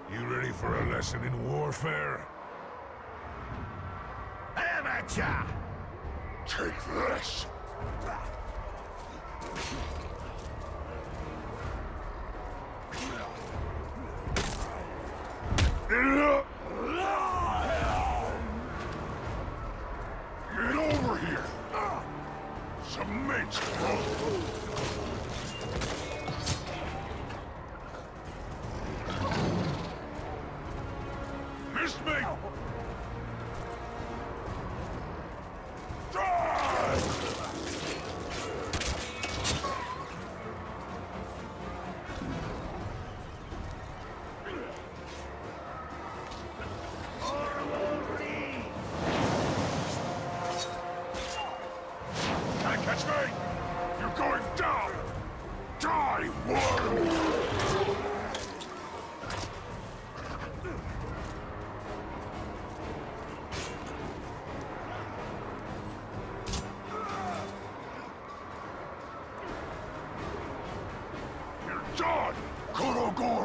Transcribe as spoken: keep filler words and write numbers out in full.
You ready for a lesson in warfare? Have at ya! Take this! Get over here! Some mates, bro! Missed me! Die! Can't catch me! You're going down! Die, worm! You're done! Kurogoro!